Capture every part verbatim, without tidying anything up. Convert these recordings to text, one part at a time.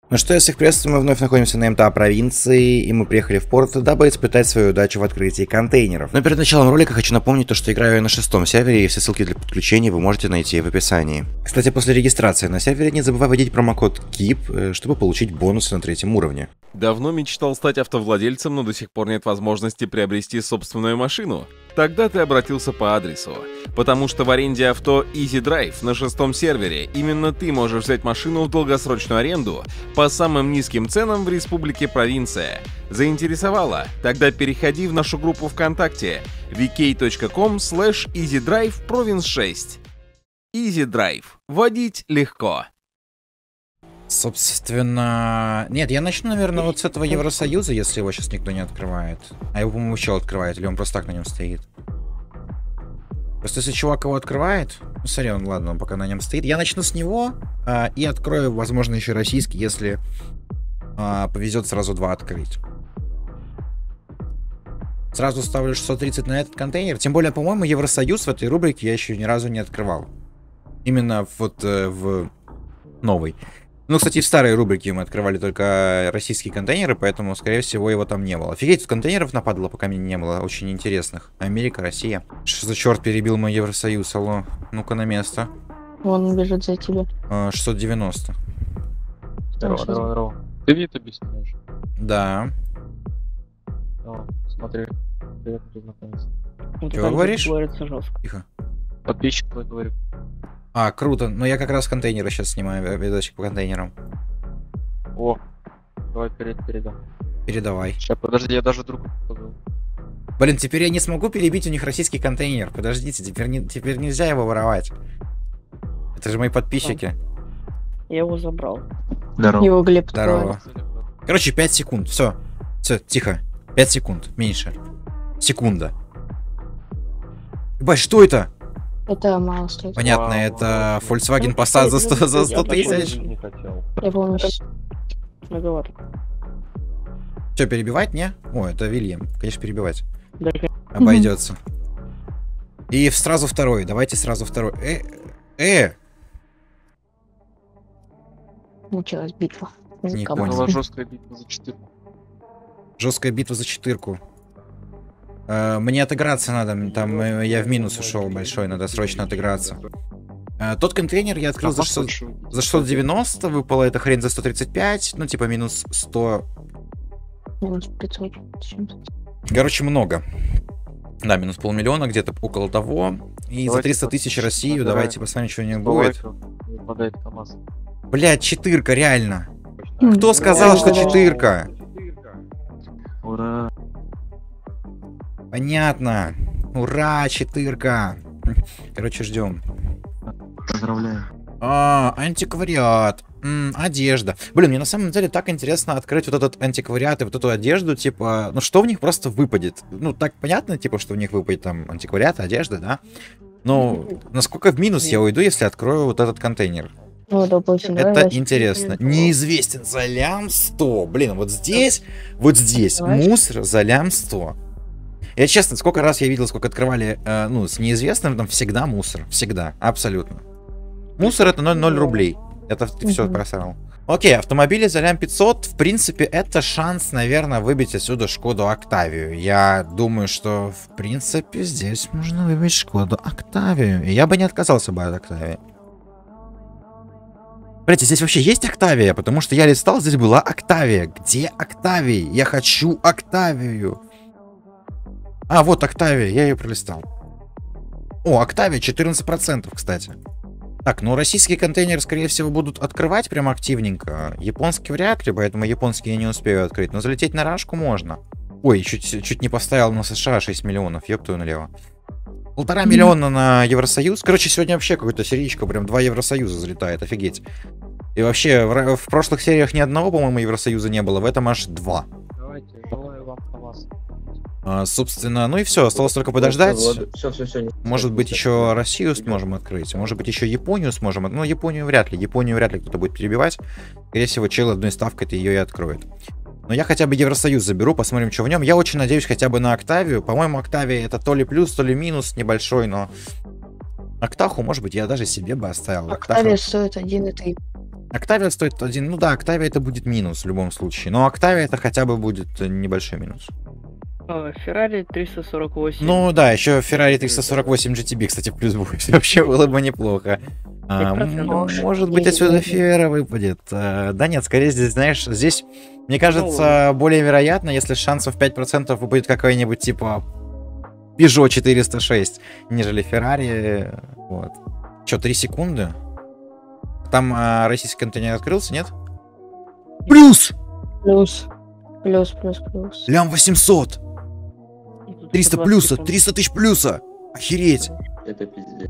Ну что, я всех приветствую, мы вновь находимся на МТА провинции, и мы приехали в порт, дабы испытать свою удачу в открытии контейнеров. Но перед началом ролика хочу напомнить то, что играю я на шестом сервере, и все ссылки для подключения вы можете найти в описании. Кстати, после регистрации на сервере не забывай вводить промокод КИП, чтобы получить бонусы на третьем уровне. Давно мечтал стать автовладельцем, но до сих пор нет возможности приобрести собственную машину? Тогда ты обратился по адресу. Потому что в аренде авто Easy Drive на шестом сервере именно ты можешь взять машину в долгосрочную аренду по самым низким ценам в республике Провинция. Заинтересовало? Тогда переходи в нашу группу ВКонтакте ви кей точка ком слэш изи драйв провинс шесть. Easy Drive. Водить легко. Собственно... Нет, я начну, наверное, вот с этого Евросоюза, если его сейчас никто не открывает. А его, по-моему, еще открывает, или он просто так на нем стоит. Просто если чувак его открывает... Ну, смотри, он, ладно, он пока на нем стоит. Я начну с него а, и открою, возможно, еще российский, если а, повезет сразу два открыть. Сразу ставлю шестьсот тридцать на этот контейнер. Тем более, по-моему, Евросоюз в этой рубрике я еще ни разу не открывал. Именно вот э, в новой. Ну, кстати, в старой рубрике мы открывали только российские контейнеры, поэтому, скорее всего, его там не было. Офигеть, тут контейнеров нападало, пока меня не было, очень интересных. Америка, Россия. Что за черт перебил мой Евросоюз, алло? Ну-ка на место. Вон бежит за тебя. А, шестьсот девяносто. Здорово, здорово, здорово. Ты в Ютубе снимаешь? Да. О, смотри. Привет, познакомиться. Чего говоришь? Жестко. Тихо. Подписчик твой, говорю. А, круто. Ну, я как раз контейнеры сейчас снимаю, видосик по контейнерам. О, давай вперед передам. Передавай. Сейчас, подожди, я даже друг позову. Блин, теперь я не смогу перебить у них российский контейнер. Подождите, теперь, не, теперь нельзя его воровать. Это же мои подписчики. Я его забрал. Здорово. Его Глеб. Здорово. Короче, пять секунд. Все. Все, тихо. пять секунд. Меньше. Секунда. Ебать, что это? Это мало стоит. Понятно, Вау, это вау. Volkswagen Passat за сто, за сто тысяч. Не хотел. Я помню, договор. Что, перебивать, не? О, это Вильям. Конечно, перебивать. Да. Обойдется. И сразу второй. Давайте сразу второй. Э, э. Началась битва. Не За понял. Была жесткая битва за четырку. Жесткая битва за четырку. Э, мне отыграться надо. Там э, я в минус ушел большой. Надо срочно отыграться. Э, тот контейнер я открыл за шестьсот, за шестьсот девяносто. Выпала эта хрень за сто тридцать пять. Ну, типа минус сто. Минус пятьсот. Короче, много. Да, минус полмиллиона, где-то около того. И Давайте за триста тысяч Россию. набираем. Давайте посмотрим, что у них будет. Выпадает КамАЗ. Блядь, четырка, реально. Кто сказал, что четырка? Ура. Понятно. Ура, четырка. Короче, ждем. Поздравляю. А, антиквариат. М, одежда. Блин, мне на самом деле так интересно открыть вот этот антиквариат и вот эту одежду, типа, ну что в них просто выпадет? Ну, так понятно, типа, что в них выпадет там антиквариат, одежда, да? Но насколько в минус я уйду, если открою вот этот контейнер? Ну, допустим, Это давай интересно. возьмем. Неизвестен за лям сто. Блин, вот здесь, вот здесь Давай. мусор за лям сто. Я честно, сколько раз я видел, сколько открывали, э, ну, с неизвестным, там всегда мусор. Всегда, абсолютно. Мусор это ноль ноль рублей. Это ты все Мгм. просрал. Окей, автомобили за лям пятьсот. В принципе, это шанс, наверное, выбить отсюда Шкоду Октавию. Я думаю, что, в принципе, здесь можно выбить Шкоду Октавию. И я бы не отказался бы от Октавии. Смотрите, здесь вообще есть Октавия? Потому что я листал, здесь была Октавия. Где Октавия? Я хочу Октавию. А, вот Октавия, я ее пролистал. О, Октавия четырнадцать процентов, кстати. Так, ну российские контейнеры, скорее всего, будут открывать прям активненько. Японский вряд ли, поэтому японский я не успею открыть. Но залететь на рашку можно. Ой, чуть, чуть не поставил на США шесть миллионов, ёб твою налево. Полтора миллиона на Евросоюз. Короче, сегодня вообще какой-то сериечко, прям два Евросоюза залетает, офигеть. И вообще, в, в прошлых сериях ни одного, по-моему, Евросоюза не было, в этом аж два. Давайте, желаю вам КамАЗ. А, собственно, ну и все, осталось только подождать. Все, все, все. Может быть, еще Россию сможем открыть, может быть, еще Японию сможем. Ну, Японию вряд ли, Японию вряд ли кто-то будет перебивать. Скорее всего, чел одной ставкой-то ее и откроет. Но я хотя бы Евросоюз заберу, посмотрим, что в нем. Я очень надеюсь хотя бы на Октавию. По-моему, Октавия это то ли плюс, то ли минус небольшой, но... Октаху, может быть, я даже себе бы оставил. Октавия Октаха... стоит один и три. Октавия стоит один. Ну да, Октавия это будет минус в любом случае. Но Октавия это хотя бы будет небольшой минус. Феррари триста сорок восемь. Ну да, еще Ferrari триста сорок восемь джи ти би, кстати, плюс будет. Вообще было бы неплохо. А, может быть, отсюда Фиера выпадет. А, да нет, скорее здесь, знаешь, здесь, мне кажется, более вероятно, если шансов пять процентов выпадет какой-нибудь типа Peugeot четыреста шесть, нежели Ferrari. Вот. Че, три секунды? Там а, российский контейнер открылся, нет? Плюс! Плюс. Плюс, плюс, плюс. Лям восемьсот! триста плюса, триста тысяч плюса! Охереть! Это пиздец.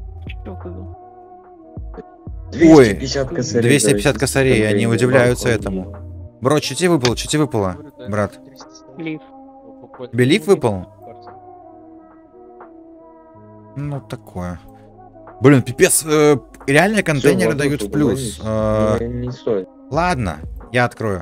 Ой, двести пятьдесят косарей. двести пятьдесят косарей, они удивляются этому. Бро, что тебе выпало, что тебе выпало, брат? Лиф. Тебе лиф выпал? Ну, такое. Блин, пипец, э, реально контейнеры Всё, дают в ладно, плюс. договорились. Э, Не, не стоит. ладно, я открою.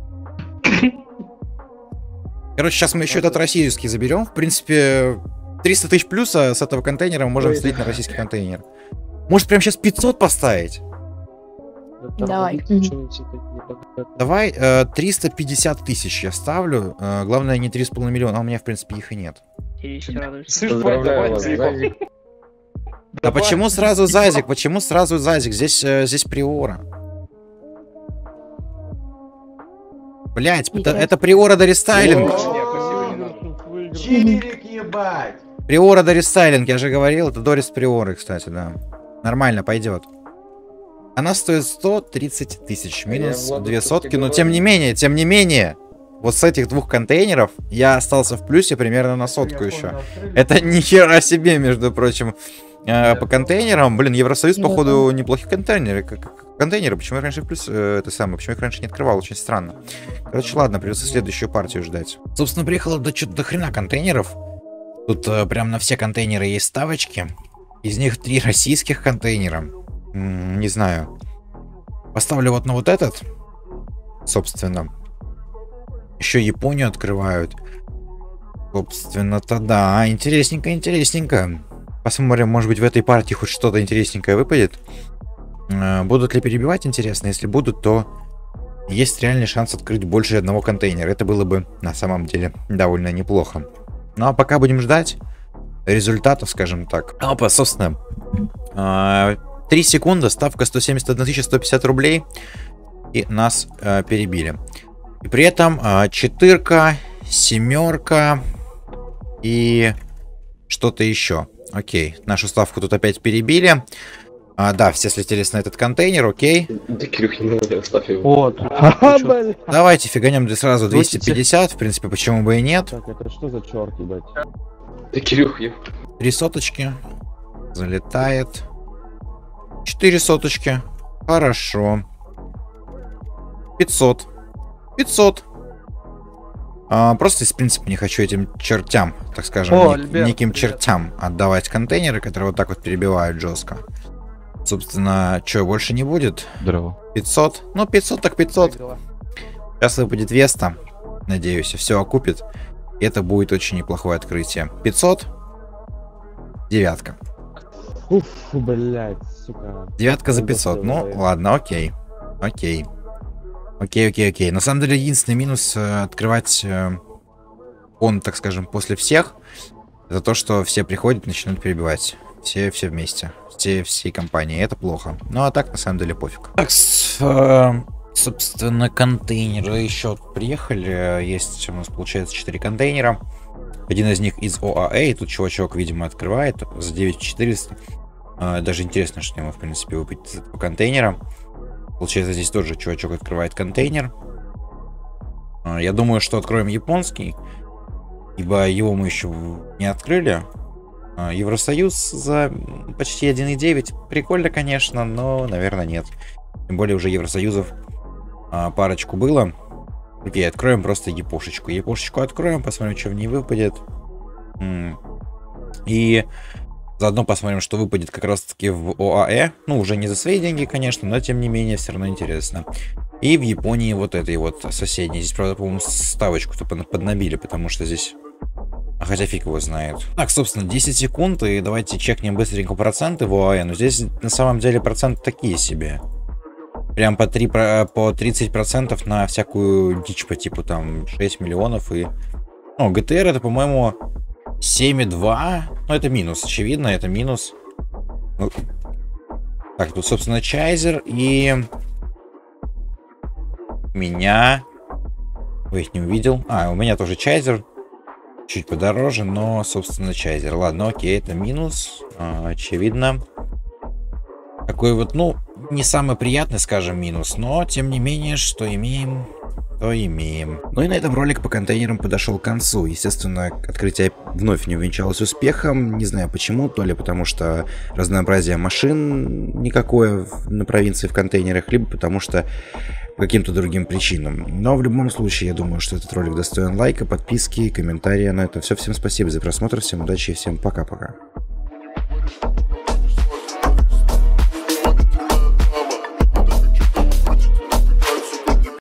Короче, сейчас мы еще этот российский заберем. В принципе, триста тысяч плюса с этого контейнера мы можем Ой, слить на российский контейнер. Может, прямо сейчас пятьсот поставить? Давай. Давай э, триста пятьдесят тысяч я ставлю. Э, главное, не три с половиной миллиона, а у меня, в принципе, их и нет. Поздравляю вас, Зазик. А почему сразу Зазик? Почему сразу Зазик? Здесь, э, здесь Приора. Блять, это, это Приора до рестайлинг. Чирик, ебать! Приора до рестайлинг, я же говорил, это Дорис Приоры, кстати, да. Нормально, пойдет. Она стоит сто тридцать тысяч, минус две сотки, но тем не менее, тем не менее, вот с этих двух контейнеров я остался в плюсе примерно на сотку еще. Это ни хера себе, между прочим, э, по контейнерам. Блин, Евросоюз, походу, неплохие контейнеры. Контейнеры, почему я раньше в плюс, э, это самое, почему я их раньше не открывал, очень странно. Короче, ладно, придется следующую партию ждать. Собственно, приехало до, до хрена контейнеров. Тут э, прям на все контейнеры есть ставочки. Из них три российских контейнера. М-м, не знаю. Поставлю вот на вот этот. Собственно. Еще Японию открывают. Собственно-то да. Интересненько, интересненько. Посмотрим, может быть, в этой партии хоть что-то интересненькое выпадет. Э, будут ли перебивать, интересно? Если будут, то есть реальный шанс открыть больше одного контейнера. Это было бы на самом деле довольно неплохо. Ну а пока будем ждать результатов, скажем так. Опа, собственно, три секунды, ставка сто семьдесят одна тысяча сто пятьдесят рублей, и нас э, перебили. И при этом э, четырка, семерка и что-то еще. Окей, нашу ставку тут опять перебили. А, да, все слетелись на этот контейнер, окей. Да, Кирюх, не надо, оставь его. Вот. Давайте фиганем сразу двести пятьдесят, в принципе, почему бы и нет. Так, это что за черт, ебать? Да, Кирюх, я... Три соточки. Залетает. Четыре соточки. Хорошо. пятьсот. пятьсот. А, просто из принципа не хочу этим чертям, так скажем, О, нек- Альберт, неким привет. чертям отдавать контейнеры, которые вот так вот перебивают жестко. Собственно, что, больше не будет? Здорово. пятьсот. Ну, пятьсот так пятьсот. Сейчас выпадет Веста. Надеюсь, все окупит. И это будет очень неплохое открытие. пятьсот. Девятка. Уф, блядь, сука. Девятка за пятьсот. Ну, ладно, окей. Окей. Окей, окей, окей. На самом деле, единственный минус э, открывать э, он, так скажем, после всех, это то, что все приходят и начинают перебивать. Все, все вместе. Все, всей компании. Это плохо. Ну, а так, на самом деле, пофиг. Так, с, э, собственно, контейнеры еще приехали. Есть у нас, получается, четыре контейнера. Один из них из ОАЭ. И тут чувачок, видимо, открывает за девять тысяч четыреста. Э, даже интересно, что ему, в принципе, выпадет из этого контейнера. Получается, здесь тоже чувачок открывает контейнер. Э, я думаю, что откроем японский. Ибо его мы еще не открыли. Э, Евросоюз за почти один и девять. Прикольно, конечно, но, наверное, нет. Тем более уже Евросоюзов э, парочку было. Окей, откроем просто япошечку. Япошечку откроем, посмотрим, что в ней выпадет. И заодно посмотрим, что выпадет как раз-таки в ОАЭ. Ну, уже не за свои деньги, конечно, но тем не менее все равно интересно. И в Японии вот этой вот соседней. Здесь, правда, по-моему, ставочку-то поднабили, потому что здесь... А хотя фиг его знает. Так, собственно, десять секунд, и давайте чекнем быстренько проценты в ОАЭ. Но здесь на самом деле проценты такие себе. Прям по, три, по тридцать процентов на всякую дичь по типу там шесть миллионов и... Ну, джи ти ар это, по-моему, семь и два. Ну, это минус, очевидно, это минус. Ну... Так, тут, собственно, Чайзер и... Меня... Ой, их не увидел. А, у меня тоже Чайзер. Чуть подороже, но, собственно, Чайзер. Ладно, окей, это минус. А, очевидно. Такой вот, ну, не самый приятный, скажем, минус. Но, тем не менее, что имеем, то имеем. Ну и на этом ролик по контейнерам подошел к концу. Естественно, открытие вновь не увенчалось успехом. Не знаю почему. То ли потому, что разнообразие машин никакое на провинции в контейнерах, либо потому что по каким-то другим причинам. Но в любом случае, я думаю, что этот ролик достоин лайка, подписки, комментария. На это все. Всем спасибо за просмотр, всем удачи и всем пока-пока.